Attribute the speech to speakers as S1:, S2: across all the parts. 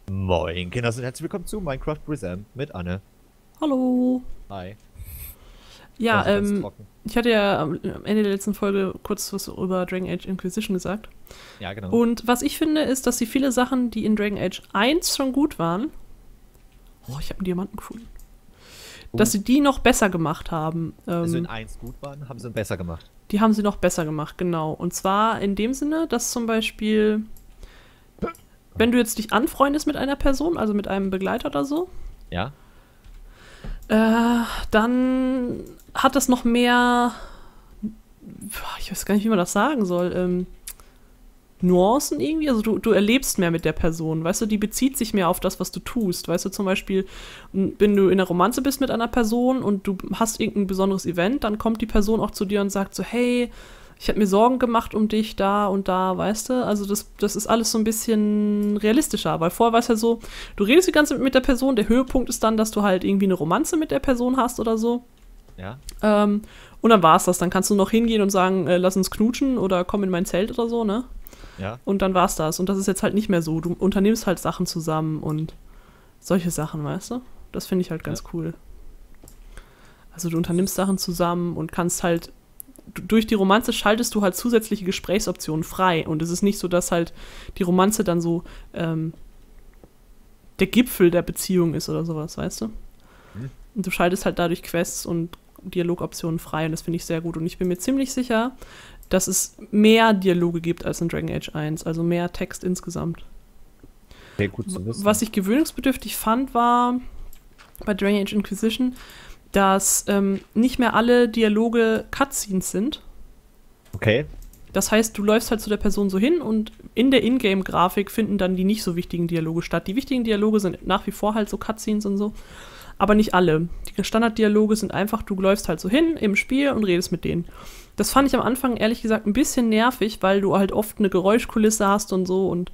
S1: Moin, Kinder, und herzlich willkommen zu Minecraft Present mit Anne.
S2: Hallo.
S1: Hi.
S2: Ja,
S1: Also ganz trocken.
S2: ich hatte ja am Ende der letzten Folge kurz was über Dragon Age Inquisition gesagt.
S1: Ja, genau.
S2: Und was ich finde, ist, dass sie viele Sachen, die in Dragon Age 1 schon gut waren, oh, ich habe einen Diamanten gefunden, dass sie die noch besser gemacht haben.
S1: Also in 1 gut waren, haben sie ihn besser gemacht.
S2: Die haben sie noch besser gemacht, genau. Und zwar in dem Sinne, dass zum Beispiel, wenn du jetzt dich anfreundest mit einer Person, also mit einem Begleiter oder so,
S1: Ja?
S2: dann hat das noch mehr, ich weiß gar nicht, wie man das sagen soll, Nuancen irgendwie. Also du erlebst mehr mit der Person, weißt du, die bezieht sich mehr auf das, was du tust. Weißt du, zum Beispiel, wenn du in einer Romanze bist mit einer Person und du hast irgendein besonderes Event, dann kommt die Person auch zu dir und sagt so, hey, ich habe mir Sorgen gemacht um dich da und da, weißt du? Also das ist alles so ein bisschen realistischer, weil vorher war es ja so, du redest die ganze Zeit mit der Person, der Höhepunkt ist dann, dass du halt irgendwie eine Romanze mit der Person hast oder so.
S1: Ja?
S2: Und dann war's das. Dann kannst du noch hingehen und sagen, lass uns knutschen oder komm in mein Zelt oder so, ne?
S1: Ja?
S2: Und dann war's das. Und das ist jetzt halt nicht mehr so. Du unternimmst halt Sachen zusammen und solche Sachen, weißt du? Das finde ich halt ganz cool. Also du unternimmst Sachen zusammen und kannst halt, durch die Romanze schaltest du halt zusätzliche Gesprächsoptionen frei. Und es ist nicht so, dass halt die Romanze dann so der Gipfel der Beziehung ist oder sowas, weißt du? Und du schaltest halt dadurch Quests und Dialogoptionen frei und das finde ich sehr gut. Und ich bin mir ziemlich sicher, dass es mehr Dialoge gibt als in Dragon Age 1, also mehr Text insgesamt.
S1: Sehr gut zu wissen.
S2: Was ich gewöhnungsbedürftig fand, war bei Dragon Age Inquisition, dass nicht mehr alle Dialoge Cutscenes sind.
S1: Okay.
S2: Das heißt, du läufst halt zu der Person so hin und in der Ingame-Grafik finden dann die nicht so wichtigen Dialoge statt. Die wichtigen Dialoge sind nach wie vor halt so Cutscenes und so, aber nicht alle. Die Standarddialoge sind einfach, du läufst halt so hin im Spiel und redest mit denen. Das fand ich am Anfang ehrlich gesagt ein bisschen nervig, weil du halt oft eine Geräuschkulisse hast und so und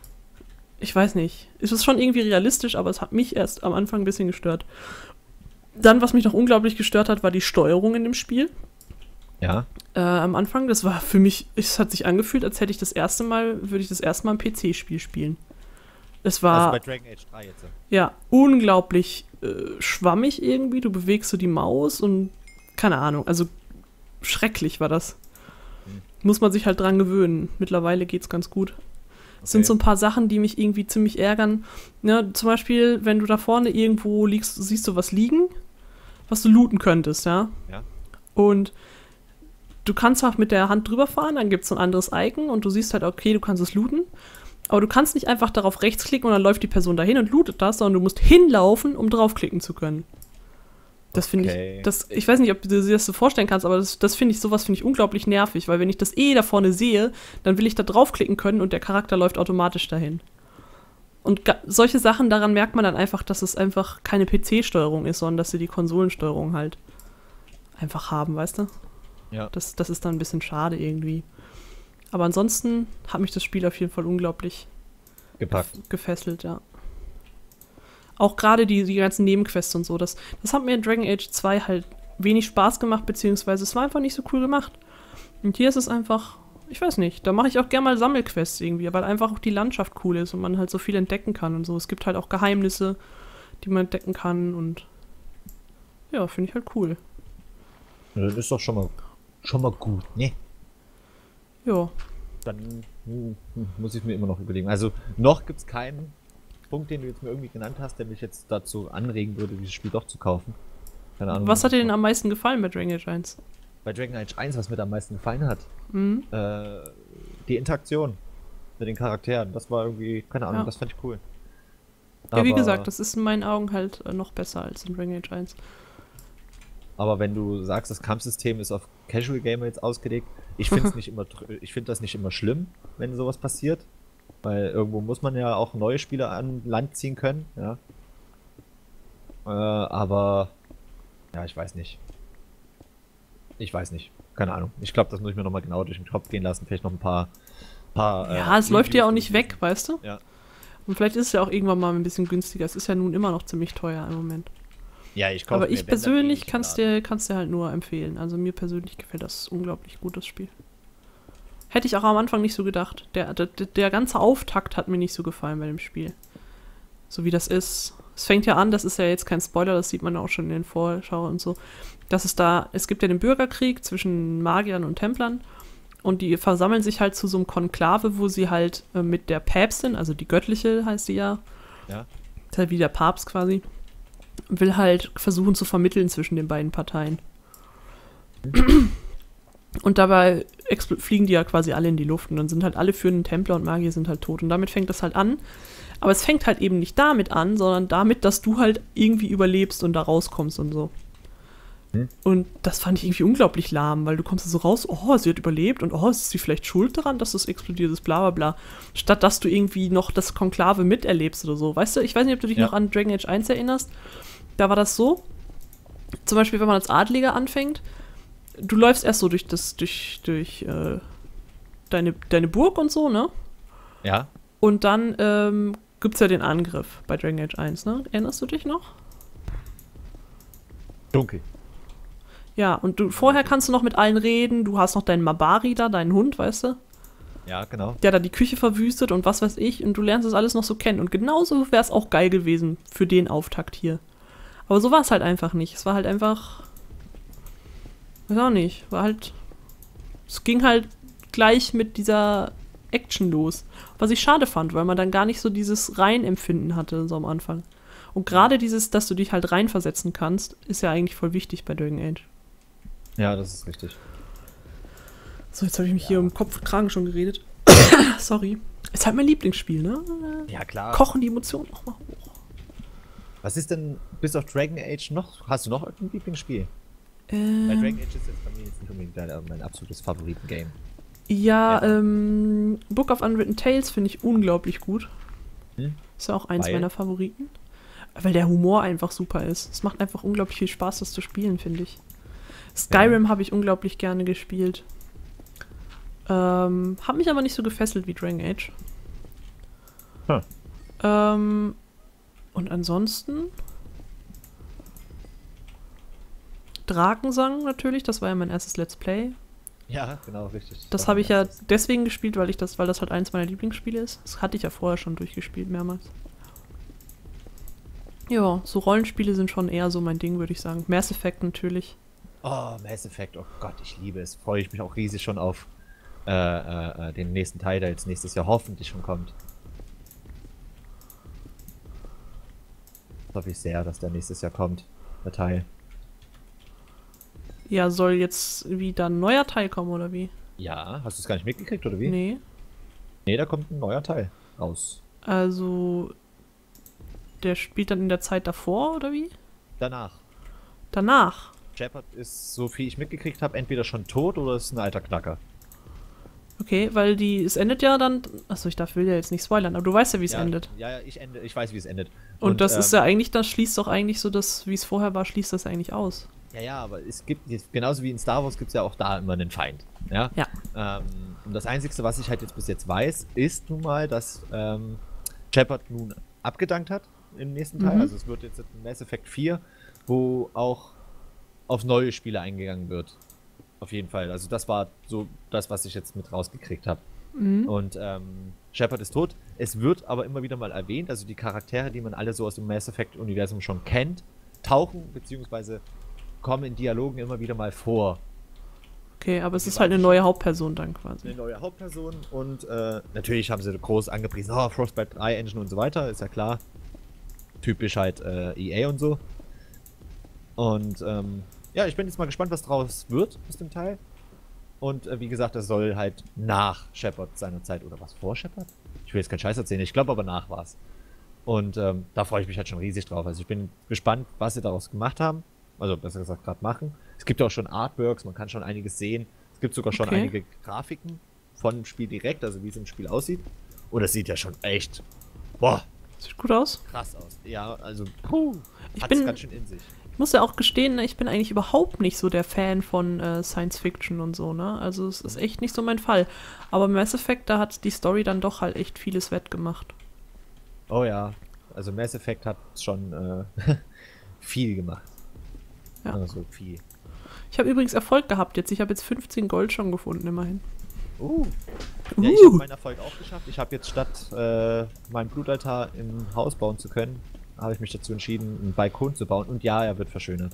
S2: ich weiß nicht. Es ist schon irgendwie realistisch, aber es hat mich erst am Anfang ein bisschen gestört. Dann, was mich noch unglaublich gestört hat, war die Steuerung in dem Spiel.
S1: Ja?
S2: Am Anfang, das war für mich, es hat sich angefühlt, als hätte ich würde ich das erste Mal ein PC-Spiel spielen. Es war,
S1: Also bei Dragon Age 3 jetzt.
S2: ja, unglaublich schwammig irgendwie. Du bewegst so die Maus und keine Ahnung, also schrecklich war das. Muss man sich halt dran gewöhnen. Mittlerweile geht's ganz gut. Es sind so ein paar Sachen, die mich irgendwie ziemlich ärgern. Ne, zum Beispiel, wenn du da vorne irgendwo liegst, siehst du was liegen, was du looten könntest, ja.
S1: Ja?
S2: Und du kannst auch mit der Hand drüber fahren, dann gibt es ein anderes Icon und du siehst halt, okay, du kannst es looten. Aber du kannst nicht einfach darauf rechtsklicken und dann läuft die Person dahin und lootet das, sondern du musst hinlaufen, um draufklicken zu können. Das finde ich, ich weiß nicht, ob du dir das so vorstellen kannst, aber sowas finde ich unglaublich nervig, weil wenn ich das da vorne sehe, dann will ich da draufklicken können und der Charakter läuft automatisch dahin. Und solche Sachen, daran merkt man dann einfach, dass es einfach keine PC-Steuerung ist, sondern dass sie die Konsolensteuerung halt einfach haben, weißt du?
S1: Ja.
S2: Das ist dann ein bisschen schade irgendwie. Aber ansonsten hat mich das Spiel auf jeden Fall unglaublich
S1: Gepackt.
S2: gefesselt, ja. Auch gerade die ganzen Nebenquests und so, das hat mir in Dragon Age 2 halt wenig Spaß gemacht, beziehungsweise es war einfach nicht so cool gemacht. Und hier ist es einfach, ich weiß nicht, da mache ich auch gerne mal Sammelquests irgendwie, weil einfach auch die Landschaft cool ist und man halt so viel entdecken kann und so. Es gibt halt auch Geheimnisse, die man entdecken kann und ja, finde ich halt cool.
S1: Das ist doch schon mal gut, ne?
S2: Ja.
S1: Dann muss ich mir immer noch überlegen. Also noch gibt es keinen Punkt, den du jetzt mir irgendwie genannt hast, der mich jetzt dazu anregen würde, dieses Spiel doch zu kaufen. Keine Ahnung.
S2: Was hat dir denn am meisten gefallen bei Dragon Age 1?
S1: Bei Dragon Age 1, was mir da am meisten gefallen hat?
S2: Mhm.
S1: Die Interaktion mit den Charakteren. Das war irgendwie, keine Ahnung,
S2: Ja.
S1: das fand ich cool.
S2: Ja, wie
S1: Aber-
S2: gesagt, das ist in meinen Augen halt noch besser als in Dragon Age 1.
S1: Aber wenn du sagst, das Kampfsystem ist auf Casual Gamer jetzt ausgelegt, ich finde das nicht immer schlimm, wenn sowas passiert. Weil irgendwo muss man ja auch neue Spieler an Land ziehen können, ja. Aber ja, ich weiß nicht. Keine Ahnung. Ich glaube, das muss ich mir nochmal genau durch den Kopf gehen lassen. Vielleicht noch ein paar
S2: Ja, es läuft ja auch nicht
S1: Reviews
S2: weg, weißt du?
S1: Ja.
S2: Und vielleicht ist es ja auch irgendwann mal ein bisschen günstiger. Es ist ja nun immer noch ziemlich teuer im Moment.
S1: Ja, ich kaufe
S2: Aber
S1: mir,
S2: ich
S1: wenn, dann
S2: persönlich
S1: eh
S2: kann's
S1: nicht
S2: dir halt nur empfehlen. Also mir persönlich gefällt das unglaublich gut, das Spiel. Hätte ich auch am Anfang nicht so gedacht. Der ganze Auftakt hat mir nicht so gefallen bei dem Spiel. So wie das ist. Es fängt ja an, das ist ja jetzt kein Spoiler, das sieht man auch schon in den Vorschau und so. Es gibt ja den Bürgerkrieg zwischen Magiern und Templern und die versammeln sich halt zu so einem Konklave, wo sie halt mit der Päpstin, also die göttliche heißt sie ja,
S1: Ja.
S2: ist halt wie der Papst quasi, will halt versuchen zu vermitteln zwischen den beiden Parteien. Und dabei fliegen die ja quasi alle in die Luft und dann sind halt alle führenden Templer und Magier sind halt tot und damit fängt das halt an. Aber es fängt halt eben nicht damit an, sondern damit, dass du halt irgendwie überlebst und da rauskommst und so. Und das fand ich irgendwie unglaublich lahm, weil du kommst da so raus, oh, sie hat überlebt und oh, ist sie vielleicht schuld daran, dass das explodiert ist, bla bla bla. Statt dass du irgendwie noch das Konklave miterlebst oder so. Weißt du, ich weiß nicht, ob du dich noch an Dragon Age 1 erinnerst. Da war das so, zum Beispiel, wenn man als Adliger anfängt, du läufst erst so durch deine Burg und so, ne?
S1: Ja.
S2: Und dann gibt's ja den Angriff bei Dragon Age 1, ne? Erinnerst du dich noch?
S1: Dunkel.
S2: Ja, und vorher kannst du noch mit allen reden, du hast noch deinen Mabari da, deinen Hund, weißt du?
S1: Ja, genau.
S2: Der da die Küche verwüstet und was weiß ich, und du lernst das alles noch so kennen. Und genauso wäre es auch geil gewesen für den Auftakt hier. Aber so war es halt einfach nicht. Es war halt einfach. Weiß auch nicht. Es ging halt gleich mit dieser Action los. Was ich schade fand, weil man dann gar nicht so dieses Reinempfinden hatte, so am Anfang. Und gerade dieses, dass du dich halt reinversetzen kannst, ist ja eigentlich voll wichtig bei Dragon Age.
S1: Ja, das ist richtig.
S2: So, jetzt habe ich mich hier um Kopf und Kragen schon geredet. Sorry. Ist halt mein Lieblingsspiel, ne?
S1: Ja, klar.
S2: Kochen die Emotionen auch mal hoch.
S1: Was ist denn bis auf Dragon Age noch? Hast du noch irgendein Lieblingsspiel? Weil Dragon Age ist jetzt bei mir jetzt nicht unbedingt mein absolutes Favoriten-Game.
S2: Ja, Book of Unwritten Tales finde ich unglaublich gut. Ist ja auch eins meiner Favoriten. Weil der Humor einfach super ist. Es macht einfach unglaublich viel Spaß, das zu spielen, finde ich. Skyrim habe ich unglaublich gerne gespielt. Hat mich aber nicht so gefesselt wie Dragon Age. Und ansonsten Drakensang natürlich, das war ja mein erstes Let's Play.
S1: Ja, genau, richtig.
S2: Das habe ich ja deswegen gespielt, weil das halt eins meiner Lieblingsspiele ist. Das hatte ich ja vorher schon durchgespielt, mehrmals. Ja, so Rollenspiele sind schon eher so mein Ding, würde ich sagen. Mass Effect natürlich.
S1: Oh, Mass Effect, oh Gott, ich liebe es. Freue ich mich auch riesig schon auf den nächsten Teil, der jetzt nächstes Jahr hoffentlich schon kommt. Hoffe ich sehr, dass der nächstes Jahr kommt, der Teil.
S2: Ja, soll jetzt wieder ein neuer Teil kommen, oder wie?
S1: Ja, hast du es gar nicht mitgekriegt, oder wie?
S2: Nee.
S1: Nee, da kommt ein neuer Teil raus.
S2: Also, der spielt dann in der Zeit davor, oder wie?
S1: Danach.
S2: Danach?
S1: Shepard ist, so viel ich mitgekriegt habe, entweder schon tot oder ist ein alter Knacker.
S2: Okay, weil es endet ja dann. Achso, will ja jetzt nicht spoilern, aber du weißt ja, wie es endet.
S1: Ja, ich weiß, wie es endet.
S2: Und das ist ja eigentlich, das schließt doch eigentlich so, das, wie es vorher war, schließt das eigentlich aus.
S1: Ja, aber es gibt, genauso wie in Star Wars, gibt es ja auch da immer einen Feind. Ja. Und das Einzige, was ich halt jetzt bis jetzt weiß, ist nun mal, dass Shepard nun abgedankt hat im nächsten Teil. Also es wird jetzt Mass Effect 4, wo auch auf neue Spiele eingegangen wird. Auf jeden Fall. Also das war so das, was ich jetzt mit rausgekriegt habe. Und Shepard ist tot. Es wird aber immer wieder mal erwähnt, also die Charaktere, die man alle so aus dem Mass Effect-Universum schon kennt, tauchen bzw. kommen in Dialogen immer wieder mal vor.
S2: Okay, aber es ist halt eine neue Hauptperson dann quasi.
S1: Eine neue Hauptperson und natürlich haben sie groß angepriesen, oh, Frostbite 3 Engine und so weiter, ist ja klar. Typisch halt EA und so. Und ja, ich bin jetzt mal gespannt, was draus wird aus dem Teil. Und wie gesagt, das soll halt nach Shepard seiner Zeit, oder was, vor Shepard? Ich will jetzt keinen Scheiß erzählen, ich glaube aber nach war's. Und da freue ich mich halt schon riesig drauf. Also ich bin gespannt, was sie daraus gemacht haben. Also besser gesagt gerade machen. Es gibt ja auch schon Artworks, man kann schon einiges sehen. Es gibt sogar schon einige Grafiken von dem Spiel direkt, also wie es im Spiel aussieht. Und es sieht ja schon echt, boah,
S2: sieht gut aus.
S1: Krass aus. Ja, also
S2: hat es
S1: ganz schön in sich.
S2: Ich muss ja auch gestehen, ich bin eigentlich überhaupt nicht so der Fan von Science Fiction und so, ne? Also es ist echt nicht so mein Fall. Aber Mass Effect, da hat die Story dann doch halt echt vieles wettgemacht.
S1: Oh ja, also Mass Effect hat schon viel gemacht.
S2: Ja.
S1: Also viel.
S2: Ich habe übrigens Erfolg gehabt jetzt. Ich habe jetzt 15 Gold schon gefunden, immerhin.
S1: Ja, ich habe meinen Erfolg auch geschafft. Ich habe jetzt statt meinen Blutaltar im Haus bauen zu können, habe ich mich dazu entschieden, einen Balkon zu bauen. Und ja, er wird verschönert.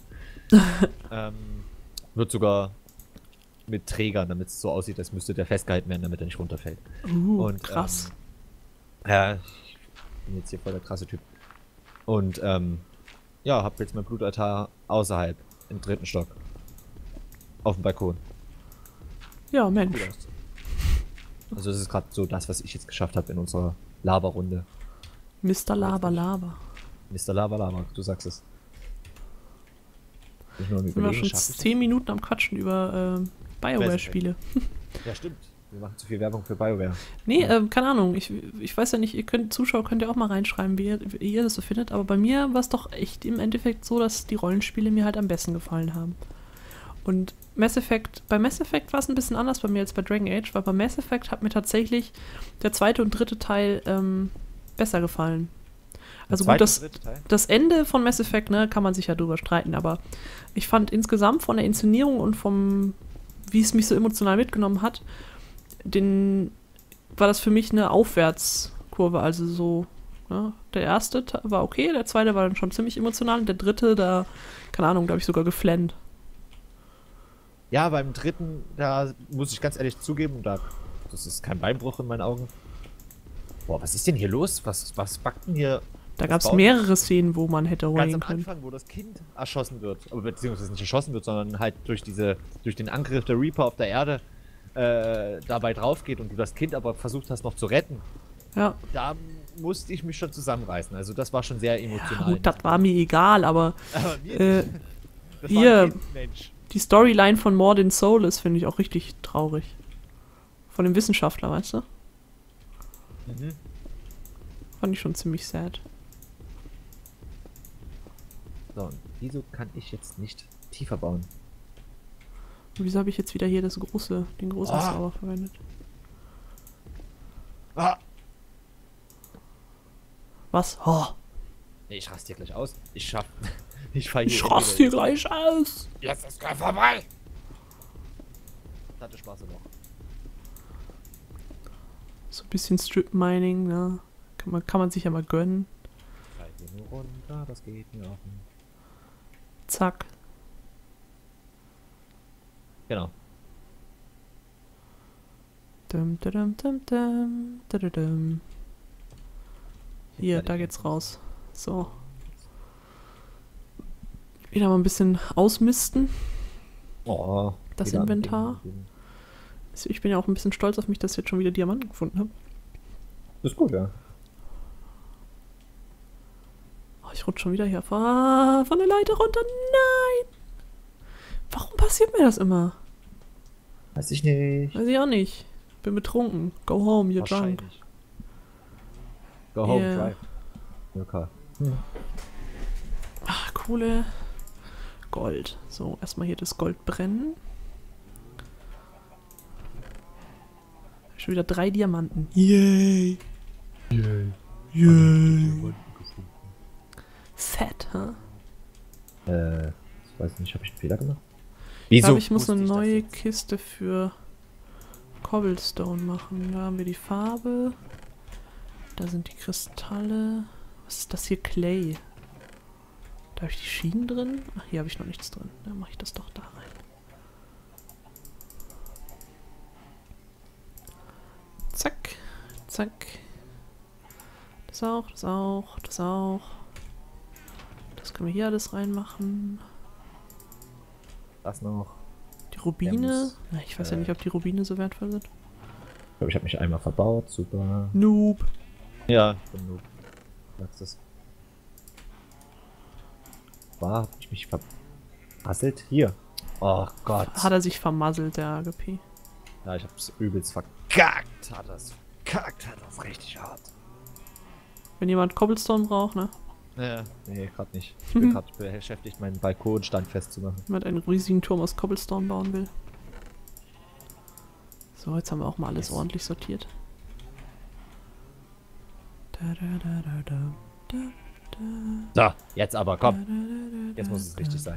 S1: Wird sogar mit Trägern, damit es so aussieht, als müsste der festgehalten werden, damit er nicht runterfällt. Und,
S2: krass.
S1: Ja, ich bin jetzt hier voll der krasse Typ. Und ja, habe jetzt meinen Blutaltar außerhalb, im 3. Stock. Auf dem Balkon.
S2: Ja, Mensch.
S1: Gut aus. Also das ist gerade so das, was ich jetzt geschafft habe in unserer Lava-Runde.
S2: Mr. Lava Lava.
S1: Mr. Lava Lava, du sagst es. Ich nur am
S2: Sind wir
S1: Überlegen,
S2: schon
S1: schaffe ich
S2: 10 Minuten am Quatschen über BioWare-Spiele.
S1: das? Ja, stimmt. Wir machen zu viel Werbung für BioWare.
S2: Nee, keine Ahnung. Ich weiß ja nicht, Zuschauer könnt ja auch mal reinschreiben, wie ihr das so findet. Aber bei mir war es doch echt im Endeffekt so, dass die Rollenspiele mir halt am besten gefallen haben. Und bei Mass Effect war es ein bisschen anders bei mir als bei Dragon Age, weil bei Mass Effect hat mir tatsächlich der 2. und 3. Teil besser gefallen. Also gut, das Ende von Mass Effect, ne, kann man sich ja drüber streiten, aber ich fand insgesamt von der Inszenierung und wie es mich so emotional mitgenommen hat, war das für mich eine Aufwärtskurve, also so, ne, der erste war okay, der 2. war dann schon ziemlich emotional und der 3., da, keine Ahnung, da habe ich sogar geflennt.
S1: Ja, beim 3., da muss ich ganz ehrlich zugeben, das ist kein Beinbruch in meinen Augen. Boah, was ist denn hier los? Was backt denn hier?
S2: Da gab es mehrere Szenen, wo man hätte
S1: ganz
S2: holen
S1: am
S2: können.
S1: Anfang, wo das Kind erschossen wird, aber beziehungsweise nicht erschossen wird, sondern halt durch den Angriff der Reaper auf der Erde dabei drauf geht und du das Kind aber versucht hast noch zu retten.
S2: Ja.
S1: Da musste ich mich schon zusammenreißen. Also das war schon sehr emotional.
S2: Ja, gut, das war mir egal, aber
S1: mir das
S2: hier,
S1: war ein Kind, Mensch.
S2: die Storyline von Mordin Soul ist, finde ich, auch richtig traurig. Von dem Wissenschaftler, weißt du?
S1: Mhm.
S2: Fand ich schon ziemlich sad.
S1: So, und wieso kann ich jetzt nicht tiefer bauen?
S2: Und wieso habe ich jetzt wieder hier den großen Zauber verwendet?
S1: Ah!
S2: Was? Oh.
S1: Nee, ich raste hier gleich aus. Ich fahr hier.
S2: Ich raste hier gleich aus!
S1: Jetzt ist gleich vorbei! Hatte Spaß noch.
S2: So ein bisschen Strip-Mining, ne? Kann man sich ja mal gönnen.
S1: Scheiße, nur runter, das geht mir auch nicht.
S2: Zack.
S1: Genau.
S2: Dum, dum, dum, dum, dum, dum. Hier, da geht's raus. So. Wieder mal ein bisschen ausmisten.
S1: Oh,
S2: Das Inventar. Ich bin ja auch ein bisschen stolz auf mich, dass ich jetzt schon wieder Diamanten gefunden habe.
S1: Das ist gut, ja.
S2: Oh, ich rutsche schon wieder hier von der Leiter runter. Nein! Warum passiert mir das immer?
S1: Weiß ich nicht.
S2: Weiß ich auch nicht. Bin betrunken. Go home, you're drunk.
S1: Go home,
S2: Yeah.
S1: drive. Your car.
S2: Ach, Kohle. Gold. So, erstmal hier das Gold brennen. Schon wieder 3 Diamanten. Yay!
S1: Yay.
S2: Yay! Fett, hä?
S1: Ich weiß nicht, habe ich einen Fehler gemacht?
S2: Ich glaube, ich muss eine neue Kiste für Cobblestone machen. Da haben wir die Farbe. Da sind die Kristalle. Was ist das hier? Clay. Da habe ich die Schienen drin. Ach, hier habe ich noch nichts drin. Dann mache ich das doch da rein. Zack. Zack. Das auch, das auch, das auch. Das können wir hier alles reinmachen.
S1: Das noch.
S2: Die Rubine.
S1: Muss,
S2: Na, ich weiß ja nicht, ob die Rubine so wertvoll sind.
S1: Ich glaube, ich habe mich einmal verbaut. Super.
S2: Noob.
S1: Ja, ich bin Noob. Sagst es. War, hab ich mich vermasselt? Hier. Oh Gott.
S2: Hat er sich vermasselt, der AGP.
S1: Ja, ich hab's übelst verkackt. Hat das richtig hart.
S2: Wenn jemand Cobblestone braucht, ne?
S1: Ja, nee, gerade nicht. Ich bin gerade beschäftigt, meinen Balkon standfest zu machen.
S2: Wenn man einen riesigen Turm aus Cobblestone bauen will. So, jetzt haben wir auch mal alles ordentlich sortiert.
S1: So, jetzt aber, komm. Jetzt muss es richtig sein.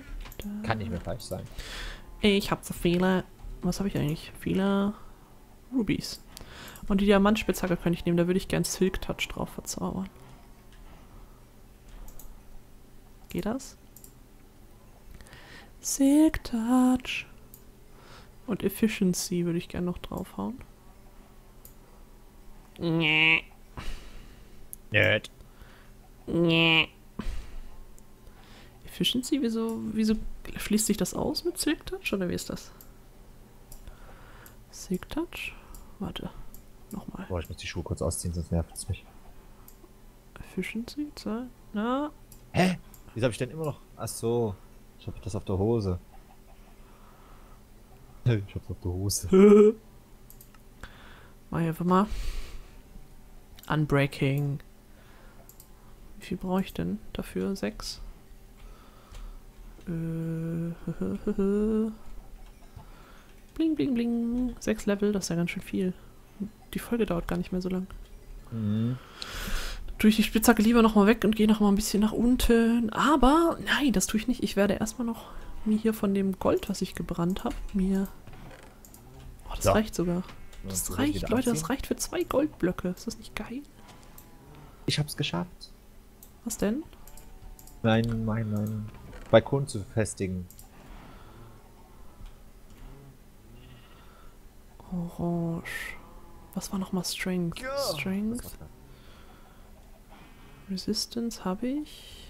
S1: Kann nicht mehr falsch sein.
S2: Ich hab so viele... Was habe ich eigentlich? Viele... Rubies. Und die Diamantspitzhacke könnte ich nehmen, da würde ich gern Silk Touch drauf verzaubern. Geht das? Silk Touch. Und Efficiency würde ich gern noch draufhauen. Nee.
S1: Nerd.
S2: Nee. Efficiency? Wieso schließt sich das aus mit Silk Touch? Oder wie ist das? Silk Touch? Warte. Nochmal.
S1: Boah, ich muss die Schuhe kurz ausziehen, sonst nervt es mich.
S2: Efficiency? Na?
S1: Hä? Wieso habe ich denn immer noch... Ach so. Ich habe das auf der Hose. Ich hab's auf der Hose.
S2: Mach ich einfach mal. Unbreaking. Wie viel brauche ich denn dafür? 6? Bling, bling, bling. 6 Level, das ist ja ganz schön viel. Die Folge dauert gar nicht mehr so lang.
S1: Mhm.
S2: Tue ich die Spitzhacke lieber nochmal weg und gehe nochmal ein bisschen nach unten. Aber, nein, das tue ich nicht. Ich werde erstmal noch mir hier von dem Gold, was ich gebrannt habe, mir... Oh, das reicht sogar. Das reicht, Leute, das reicht für 2 Goldblöcke. Ist das nicht geil?
S1: Ich hab's geschafft.
S2: Was denn?
S1: Mein Balkon zu befestigen.
S2: Orange. Was war nochmal Strength?
S1: Ja,
S2: Strength. Resistance habe ich.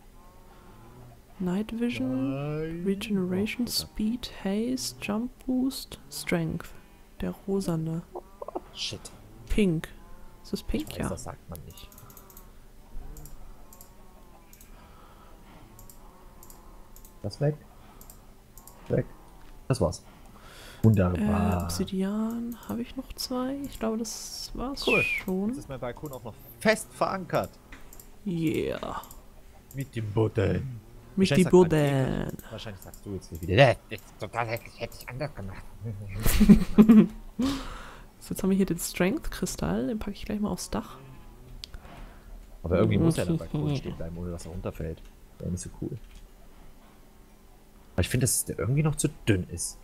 S2: Night Vision.
S1: Nein.
S2: Regeneration,
S1: Oh,
S2: Speed, Haste, Jump Boost, Strength. Der rosane.
S1: Shit.
S2: Pink. Ist das Pink?
S1: Ich weiß,
S2: Ja.
S1: das sagt man nicht. Das weg. Weg. Das war's. Wunderbar.
S2: Obsidian habe ich noch 2. Ich glaube, das war's
S1: Cool. Jetzt
S2: schon.
S1: ist mein Balkon auch noch fest verankert.
S2: Yeah.
S1: Mit dem Boden.
S2: Mit die
S1: Wahrscheinlich sagt man
S2: Boden.
S1: eklig. Wahrscheinlich sagst du jetzt wieder. Das ist total hässlich, hätte ich anders gemacht.
S2: So, jetzt haben wir hier den Strength-Kristall. Den packe ich gleich mal aufs Dach.
S1: Aber irgendwie muss ja der Balkon stehen bleiben, ohne dass er runterfällt. Wäre nicht so cool. Aber ich finde, dass der irgendwie noch zu dünn ist.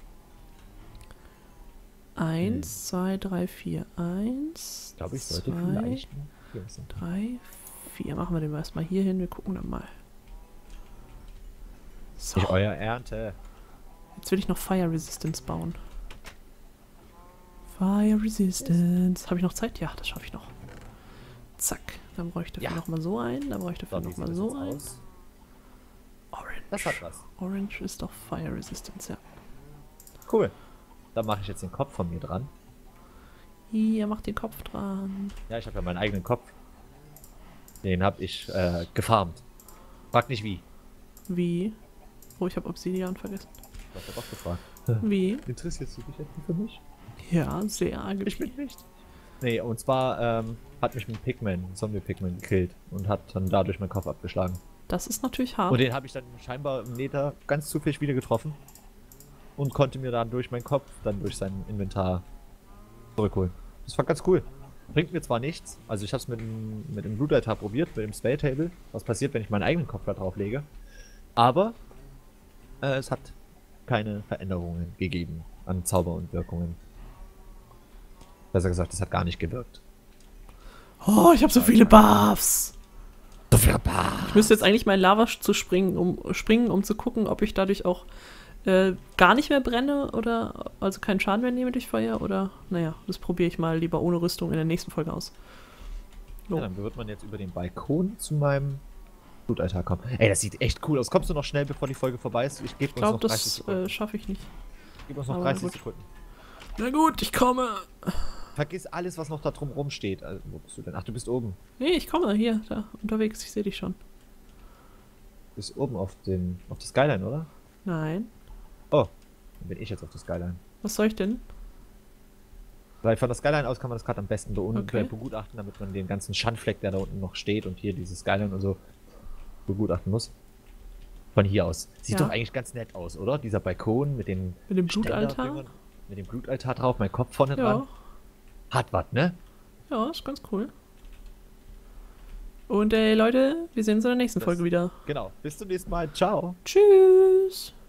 S2: 1, 2, 3, 4. 1,
S1: Ich glaube, ich sollte
S2: 2,
S1: vielleicht... Hier was
S2: 3, 4. Machen wir den erstmal hier hin. Wir gucken dann mal. So,
S1: nicht euer Ernte.
S2: jetzt will ich noch Fire Resistance bauen. Fire Resistance. Habe ich noch Zeit? Ja, das schaffe ich noch. Zack. Dann brauche ich dafür
S1: Ja.
S2: nochmal so ein. Dann brauche ich dafür
S1: So, wie
S2: nochmal
S1: sieht
S2: so
S1: das
S2: ein.
S1: jetzt aus?
S2: Orange.
S1: Das hat was.
S2: Orange ist doch Fire Resistance, ja.
S1: Cool. Da mache ich jetzt den Kopf von mir dran.
S2: Hier, mach den Kopf dran.
S1: Ja, ich habe ja meinen eigenen Kopf. Den habe ich gefarmt. Frag nicht wie.
S2: Wie? Oh, ich habe Obsidian vergessen.
S1: Du hast ja doch gefragt.
S2: Wie?
S1: Interessierst du dich jetzt für mich?
S2: Ja, sehr aggressiv.
S1: Ich bin nicht. Nee, und zwar hat mich ein Zombie-Pigman gekillt und hat dann dadurch meinen Kopf abgeschlagen.
S2: Das ist natürlich hart.
S1: Und den habe ich dann scheinbar im Nether ganz zufällig wieder getroffen und konnte mir dann durch meinen Kopf, dann durch sein Inventar zurückholen. Das war ganz cool. Bringt mir zwar nichts, also ich habe es mit dem Blutaltar probiert, mit dem Spell Table, was passiert, wenn ich meinen eigenen Kopf da drauf lege. Aber es hat keine Veränderungen gegeben an Zauber und Wirkungen. Besser gesagt, es hat gar nicht gewirkt.
S2: Oh, ich habe so viele Buffs.
S1: So viel Spaß.
S2: Ich müsste jetzt eigentlich mal in Lava springen, um zu gucken, ob ich dadurch auch gar nicht mehr brenne oder also keinen Schaden mehr nehme durch Feuer oder naja, das probiere ich mal lieber ohne Rüstung in der nächsten Folge aus. So.
S1: Ja, dann wird man jetzt über den Balkon zu meinem Blutaltar kommen. Ey, das sieht echt cool aus. Kommst du noch schnell, bevor die Folge vorbei ist? Ich gebe
S2: Ich
S1: uns noch
S2: glaube,
S1: 30
S2: das
S1: Sekunden.
S2: schaffe ich nicht.
S1: Gib uns noch
S2: aber
S1: 30
S2: gut.
S1: Sekunden.
S2: Na gut, ich komme.
S1: Vergiss alles, was noch da drum rum steht. Also, wo bist du denn? Ach, du bist oben.
S2: Nee, ich komme hier, da unterwegs. Ich sehe dich schon.
S1: Du bist oben auf der Skyline, oder?
S2: Nein.
S1: Oh, dann bin ich jetzt auf der Skyline.
S2: Was soll ich denn?
S1: Weil von der Skyline aus kann man das gerade am besten da unten
S2: Okay.
S1: begutachten, damit man den ganzen Schandfleck, der da unten noch steht und hier diese Skyline und so begutachten muss. Von hier aus. Sieht
S2: Ja.
S1: doch eigentlich ganz nett aus, oder? Dieser Balkon mit den
S2: Mit dem Blutaltar?
S1: Ständerdingern, mit dem Blutaltar drauf, mein Kopf vorne
S2: Ja.
S1: dran. Hat was, ne?
S2: Ja, ist ganz cool. Und Leute, wir sehen uns in der nächsten Folge wieder.
S1: Genau. Bis zum nächsten Mal. Ciao.
S2: Tschüss.